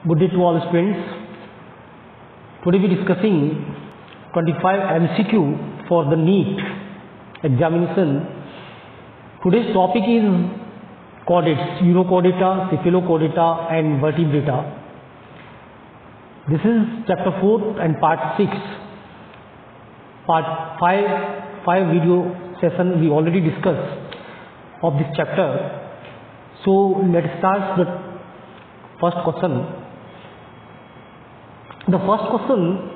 Good day to all students. Today we are discussing 25 MCQ for the NEET examination. Today's topic is chordates, Urochordata, Cephalochordata and Vertebrata. This is chapter 4 and part 6. Part 5 video session we already discussed of this chapter. So let's start the first question. The first question,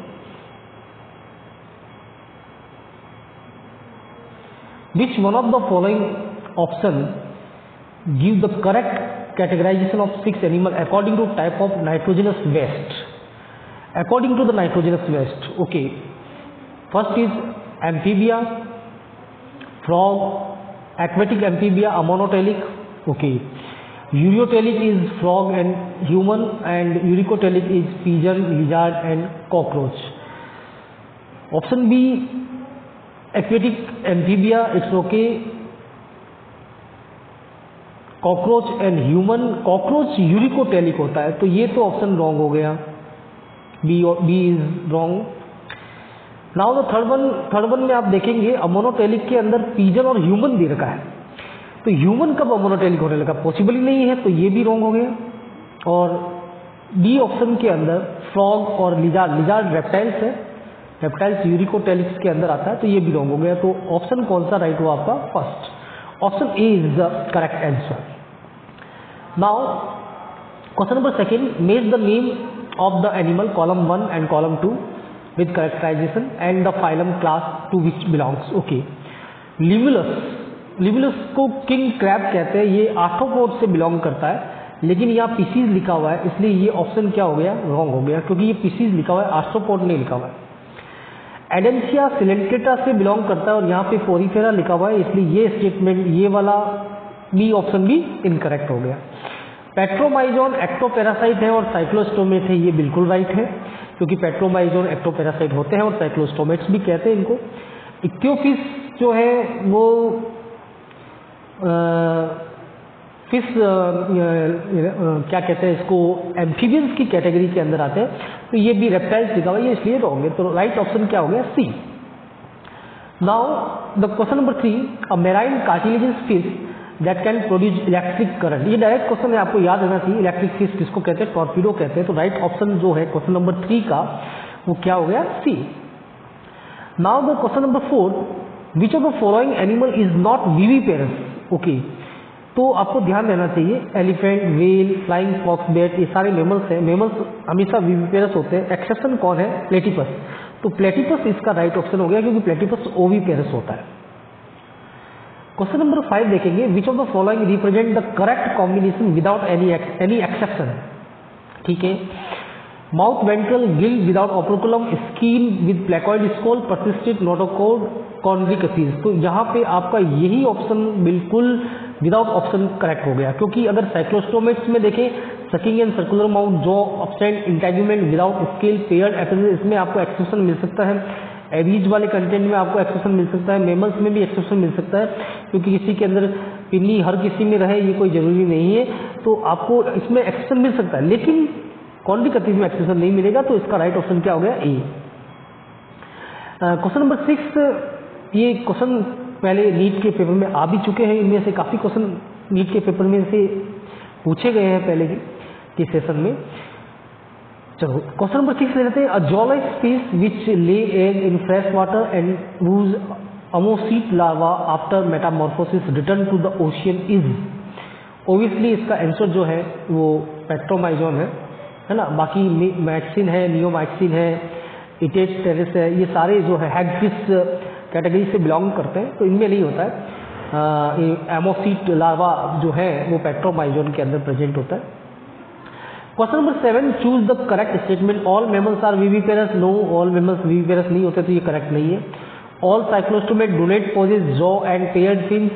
which one of the following option give the correct categorization of 6 animal according to type of nitrogenous waste? According to the nitrogenous waste, okay. First is amphibia, frog, aquatic amphibia, amonotelic, okay. Ureotelic is frog and human, and uricotelic is pigeon, lizard and cockroach. Option B, aquatic amphibia, it's okay. Cockroach and human, cockroach uricotelic होता है, तो ये तो option wrong हो गया. B is wrong. Now the third one में आप देखेंगे अमोनोटेलिक के अंदर पिजन और ह्यूमन दे रखा है, तो ह्यूमन कब अमोनोटेलिक होने लगा? पॉसिबल ही नहीं है, तो ये भी रॉन्ग हो गया. और डी ऑप्शन के अंदर फ्रॉग और लिजार्ड रेप्टाइल्स है, रेप्टाइल्स यूरिकोटेलिक्स के अंदर आता है, तो ये भी रॉन्ग हो गया. तो ऑप्शन कौन सा राइट हुआ आपका? First option A is the correct answer. Now question number second, make the name of the animal column 1 and column 2 with characterization and the phylum class to which belongs. Okay, Limulus को king crab कहते हैं, ये arthropod से belong करता है, लेकिन यहाँ PCs लिखा हुआ है, इसलिए ये ऑप्शन क्या हो गया? रॉन्ग हो गया, क्योंकि ये पीसीज लिखा हुआ है, आर्थ्रोपोड नहीं लिखा हुआ है. एडेंशिया सिलेंट्रेटा से बिलोंग करता है और यहाँ पे फोरिफेरा लिखा हुआ है, इसलिए ये स्टेटमेंट, ये वाला बी ऑप्शन भी इनकरेक्ट हो गया. पेट्रोमाइजोन एक्टोपैरासाइट है और साइक्लोस्टोमेट है, ये बिल्कुल राइट है, क्योंकि पेट्रोमाइजोन एक्टोपैरासाइट होते हैं और साइक्लोस्टोमेट्स भी कहते हैं इनको. इक्थियोफिस जो है वो फिश क्या कहते हैं इसको, एम्फीबियंस की कैटेगरी के अंदर आते हैं, तो ये भी रेप्टाइल्स लिखा हुआ है, ये इसलिए रॉन्ग है. तो राइट ऑप्शन क्या हो गया? C. Now the question number 3, a marine cartilaginous fish that can produce electric current. ये डायरेक्ट क्वेश्चन है, आपको याद रहना चाहिए. इलेक्ट्रिक फिश किसको कहते हैं? टॉर्पीडो कहते हैं. तो राइट ऑप्शन जो है क्वेश्चन नंबर 3 का, वो क्या हो गया? C. Now the question number 4, which of the following animal is not viviparous. Okay, तो आपको ध्यान देना चाहिए, elephant, whale, flying fox, bat, ये सारे मेमल्स हैं. मेमल्स हमेशा विविपेरस होते हैं. एक्सेप्शन कौन है? प्लेटिपस. तो प्लेटिपस इसका राइट ऑप्शन हो गया, क्योंकि प्लेटिपस ओविपेरस होता है. क्वेश्चन नंबर 5 देखेंगे, which of the following represent the correct combination without any exception. ठीक है, mouth ventral gill without operculum, skin with placoid scale, persistent notochord, chondrichthyes. तो यहाँ पे आपका यही ऑप्शन बिल्कुल विदाउट ऑप्शन करेक्ट हो गया, क्योंकि अगर साइक्लोस्टोमेट्स में देखें, sucking and circular mouth, jaw, absent, integument without scale, paired एपिसेस, इसमें आपको एक्सेप्शन मिल सकता है. एवीज वाले कंटेंट में आपको एक्सेप्शन मिल सकता है. मेमल्स में भी एक्सेप्शन मिल सकता है, क्योंकि किसी के अंदर पिन्नी हर किसी में रहे ये कोई जरूरी नहीं है, तो आपको इसमें एक्सेप्शन मिल सकता है, लेकिन कॉन्ड्रिकसीज में एक्सेप्शन नहीं मिलेगा. तो इसका राइट ऑप्शन क्या हो गया? ए. क्वेश्चन नंबर 6, ये क्वेश्चन पहले नीट के पेपर में आ भी चुके हैं. इनमें से काफ़ी क्वेश्चन नीट के पेपर में से पूछे गए हैं पहले के सेशन में. चलो क्वेश्चन नंबर 6 ले लेते हैं. अ जॉलाइस fish which lay egg in fresh water and whose ammocoete larva after metamorphosis return to the ocean is. Obviously इसका आंसर जो है वो पेट्रोमाइजोन है ना. बाकी मैक्सिन है, नियोमाइक्सिन है, इटेट टेरेस है, ये सारे जो है हैगफिश कैटेगरी से बिलोंग करते हैं, तो इनमें नहीं होता है. एमोसीट लार्वा जो है वो पेट्रोमाइजोन के अंदर प्रेजेंट होता है. Question number 7, choose the correct statement. All mammals are viviparous. No, all mammals viviparous नहीं होते, तो ये करेक्ट नहीं है. All cyclostomate do not possess jaw and paired fins.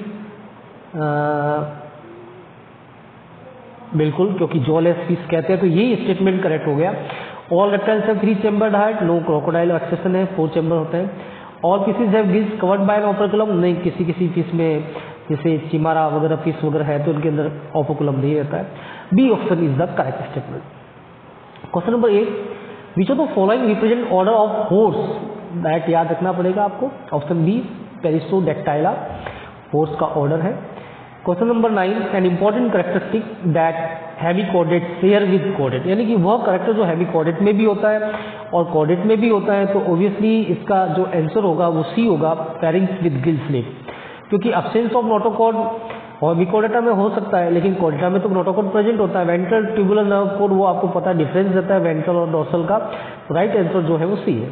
बिल्कुल, क्योंकि जॉलेस फिश कहते हैं, तो यही स्टेटमेंट करेक्ट हो गया. All reptiles have 3 chambered heart. No, crocodile exception है, 4 चैम्बर होते हैं. All fishes have gills covered by an operculum. नहीं, किसी फिश में जैसे चिमारा वगैरह फिश वगैरह है तो उनके अंदर ऑपोकुलम नहीं रहता है. B option is the correct statement. Question number 8, which of the following represent order of horse, that याद रखना पड़ेगा आपको। ऑप्शन बी पेरिसोडेक्टाइला हॉर्स का ऑर्डर है। Question number 9, an important characteristic that hemichordate share with chordate, यानी कि वह character जो हैवी कॉर्डेट में भी होता है और कॉर्डेट में भी होता है, तो ऑब्वियसली इसका जो आंसर होगा वो सी होगा, फेरिंग्स विद गिल स्लिट, क्योंकि अब्सेंस ऑफ नोटोकॉर्ड और विकोडेटा में हो सकता है लेकिन कॉर्डेटा में तो नोटोकॉर्ड प्रेजेंट होता है। वेंट्रल ट्यूबुलर नर्व कोड वो आपको पता है डिफरेंस रहता है वेंट्रल और डोर्सल का, राइट आंसर जो है वो सी है।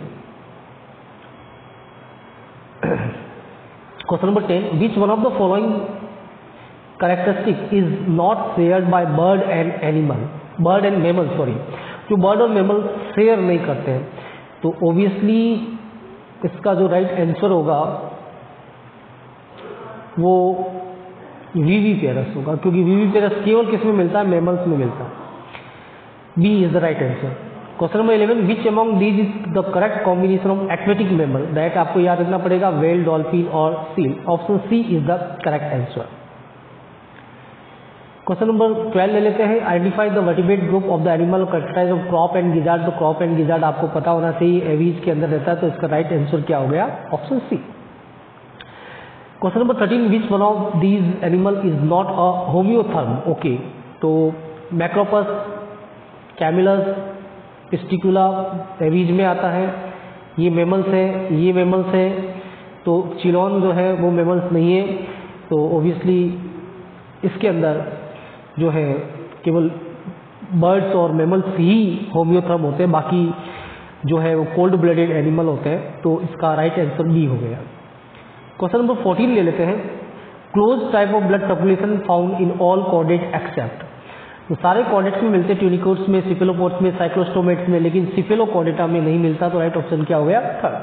Question number 10, which one of the following characteristic is not shared by bird and mammal, sorry, जो बर्ड और मैमल शेयर नहीं करते हैं, तो ऑब्वियसली इसका जो राइट आंसर होगा वो विविपेरस होगा, क्योंकि विविपेरस केवल किस में मिलता है, मैमल्स में मिलता है। B is the right answer. Question number 11, which among these is the correct combination of aquatic mammal, that आपको याद रखना पड़ेगा, व्हेल, डॉल्फिन और seal. Option C is the correct answer. Question number 12 ले लेते हैं, identify the vertebrate group of the animal characterize of crop and gizzard. तो crop and gizzard आपको पता होना चाहिए, एवीज के अंदर रहता है, तो इसका राइट आंसर क्या हो गया, option C. Question number 13, which one of these animal is not a homeotherm. Okay, तो मैक्रोपस, कैमिलस, पिस्टिकुला एवीज में आता है, ये मेमल्स है, ये मेमल्स है, तो चिलोन जो है वो मेमल्स नहीं है, तो ऑब्वियसली इसके अंदर जो है केवल बर्ड्स और मेमल्स ही होम्योथर्म होते हैं, बाकी जो है वो कोल्ड ब्लडेड एनिमल होते हैं, तो इसका राइट आंसर बी हो गया। क्वेश्चन नंबर 14 ले लेते हैं, close type of blood circulation found in all chordate except. तो सारे कॉर्डेट्स में मिलते हैं, ट्यूनिकोड्स में, सिफेलोपोड्स में, साइक्लोस्टोमेट्स में, लेकिन सिफेलोकॉर्डेटा में नहीं मिलता, तो राइट ऑप्शन क्या हो गया, third.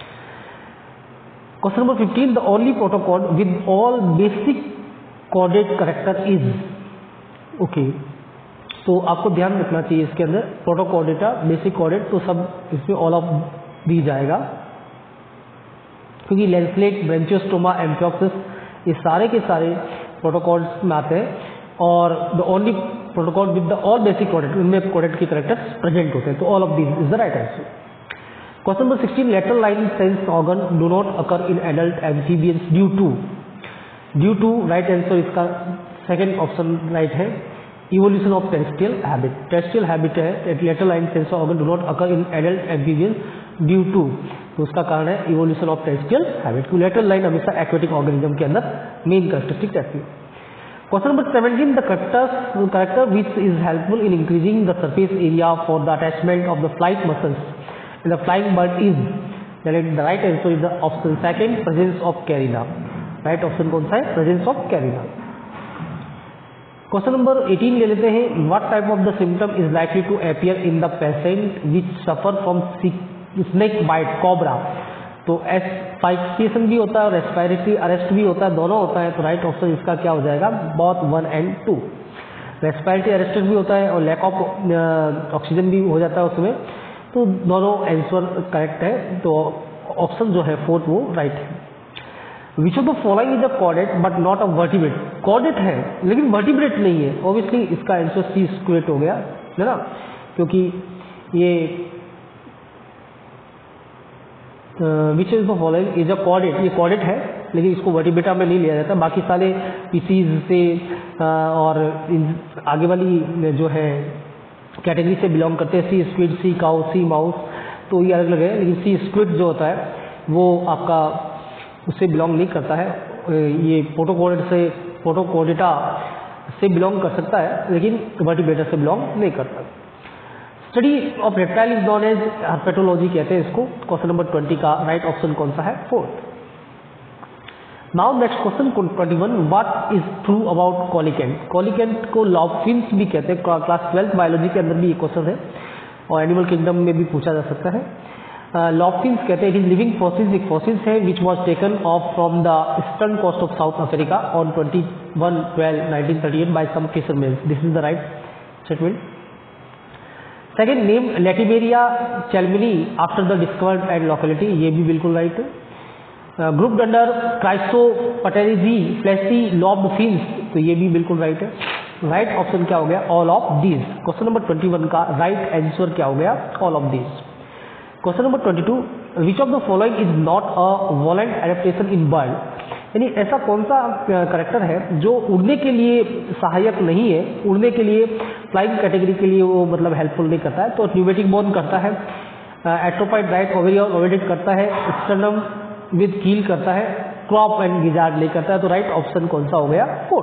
Question number 15, the only protochordate with all basic chordate character is. Okay, तो आपको ध्यान रखना चाहिए इसके अंदर प्रोटोकॉर्डेटा, बेसिक कॉर्डेट, तो सब इसमें ऑल ऑफ दी जाएगा, क्योंकि लेंसलेट, ब्रेंचियोस्टोमा, एम्फियोक्सिस ये सारे के सारे प्रोटोकॉर्ड्स में आते हैं, और the only protochordate with the all basic chordate, उनमें कॉर्डेट के कैरेक्टर्स प्रेजेंट होते हैं, तो all of this is the right answer. Question number 16, lateral line sense organ do not occur in adult amphibians due to right answer, इसका second option right है, evolution of terrestrial habit. Terrestrial habit है, lateral line sense organ do not occur in adult amphibians due to, तो उसका कारण है evolution of terrestrial habit. Lateral line हमेशा aquatic organism के अंदर मेन कैरेक्टरिस्टिक रहती है। Question number 17, the character which is helpful in increasing the surface area for the attachment of the flight muscles in the flying bird is, the right answer is the option second, presence of carina. Right option कौन सा है, presence of carina. Question number 18 ले लेते हैं, what type of the symptom is likely to appear in the patient which suffer from snake bite, cobra. तो asphyxiation भी होता है और रेस्पिरेटरी अरेस्ट भी होता है, दोनों होता है, तो राइट ऑप्शन इसका क्या हो जाएगा, बोथ 1 and 2। रेस्पिरेटरी अरेस्टेड भी होता है और लैक ऑफ ऑक्सीजन भी हो जाता है उसमें, तो दोनों आंसर करेक्ट है, तो ऑप्शन जो है फोर्थ वो राइट है। Which of the following is a chordate but not a vertebrate. Chordate है लेकिन वर्टिब्रेट नहीं है, ऑब्वियसली इसका आंसर सी स्क्वेट हो गया, है ना, क्योंकि ये which is the following is a chordate, ये कॉर्डेट है लेकिन इसको वर्टिब्रेटा में नहीं लिया जाता, बाकी सारे पीसीज से और आगे वाली जो है कैटेगरी से बिलोंग करते हैं, sea squid, sea cow, sea mouse, तो ये अलग अलग है, लेकिन सी स्क्विड जो होता है वो आपका उससे बिलोंग नहीं करता है, ये प्रोटोकॉर्डेटा से बिलोंग कर सकता है लेकिन वर्टिब्रेटा से बिलोंग नहीं करता। Study of reptile is known as herpetology कहते हैं इसको। क्वेश्चन नंबर 20 का राइट ऑप्शन कौन सा है, fourth. Now next question 21, what is true about coelacanth. Coelacanth को लॉबफिन्स भी कहते हैं, क्लास 12 बायोलॉजी के अंदर भी ये क्वेश्चन है और एनिमल किंगडम में भी पूछा जा सकता है। लॉबफिन्स कहते हैं, इट इज लिविंग फॉसिल्स, एक फॉसिल्स है which was taken off from the eastern coast of South Africa on 21/12/1938 by some fisherman. This is the right statement. Second, name Latimeria chalumnae after the discovered and locality, ये भी बिल्कुल right है। Group under crossopterygii fleshy lobed fins, तो ये भी बिल्कुल right है। Right option क्या हो गया? All of these. Question number 21 का राइट आंसर क्या हो गया? All of these. Question number 22, which of the following is not a volant adaptation in bird, यानी ऐसा कौन सा करेक्टर है जो उड़ने के लिए सहायक नहीं है, उड़ने के लिए फ्लाइंग कैटेगरी के लिए वो मतलब हेल्पफुल नहीं करता है। तो न्यूमेटिक बोन करता है, एट्रोपाइड राइट ओवेरिएट करता है, स्टर्नम विद कील करता है, क्रॉप एंड गिजार्ड नहीं करता है। तो राइट ऑप्शन कौन सा हो गया? 4।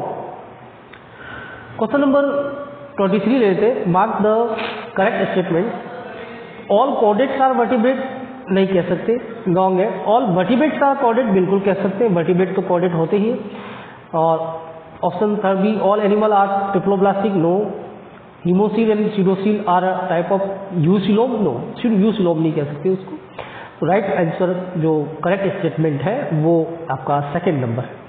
क्वेश्चन नंबर 23 लेते, mark the correct statement. All chordates are vertebrate नहीं कह सकते, रॉन्ग है। ऑल वर्टिब्रेट्स आर कॉर्डेट बिल्कुल कह सकते हैं, वर्टिब्रेट तो कॉर्डेट होते ही। और ऑप्शन 3 भी, all animal are triploblastic, no. Haemocoel and pseudocoel are type of eucoelom, no. Eucoelom नहीं कह सकते उसको। तो राइट आंसर जो करेक्ट स्टेटमेंट है वो आपका सेकेंड नंबर है।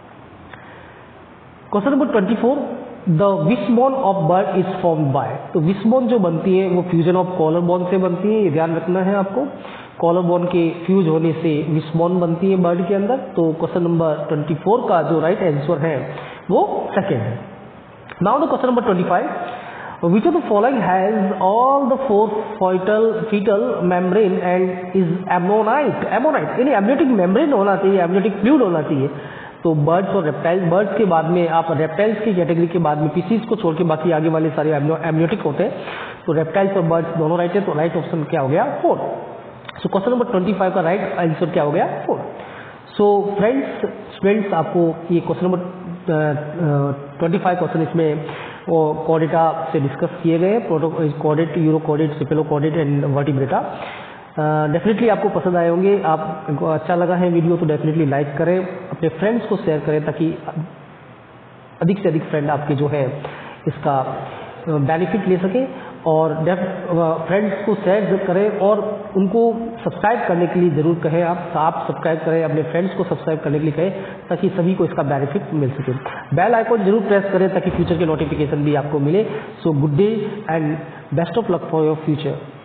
Question number 24, the wishbone of bird is formed by. तो विशबोन जो बनती है वो फ्यूजन ऑफ कॉलर बोन से बनती है, ये ध्यान रखना है आपको। कॉलर बोन के फ्यूज होने से विशबोन बनती है बर्ड के अंदर। तो क्वेश्चन नंबर 24 का जो राइट आंसर है वो सेकेंड है। Now the question number 25, which of the following has all the 4 fetal membrane and is ammonite? ammonite यानी एमनियोटिक मेम्ब्रेन होना चाहिए, एमनियोटिक फ्लूइड होना चाहिए। तो बर्ड्स और रेप्टाइल्स, बर्ड्स के बाद में आप रेप्टाइल्स की कैटेगरी के बाद में पीसीज को छोड़ के बाकी आगे वाले सारे एमनियोटिक होते हैं। तो रेप्टाइल्स और बर्ड्स दोनों राइट है। तो राइट ऑप्शन क्या हो गया? 4। सो क्वेश्चन नंबर 25 का राइट आंसर क्या हो गया? 4। सो फ्रेंड्स आपको ये क्वेश्चन नंबर 25 क्वेश्चन इसमें वो कॉर्डेटा से डिस्कस किए गए, protochordate, urochordate, cephalochordate and vertebrata. Definitely आपको पसंद आए होंगे। आपको अच्छा लगा है वीडियो तो डेफिनेटली लाइक करें, अपने फ्रेंड्स को शेयर करें ताकि अधिक से अधिक फ्रेंड आपके जो है इसका बेनिफिट ले सके। और फ्रेंड्स को शेयर करें और उनको सब्सक्राइब करने के लिए ज़रूर कहें। आप सब्सक्राइब करें, अपने फ्रेंड्स को सब्सक्राइब करने के लिए कहें ताकि सभी को इसका बेनिफिट मिल सके। बेल आइकॉन जरूर प्रेस करें ताकि फ्यूचर के नोटिफिकेशन भी आपको मिले। So good day and best of luck for your future.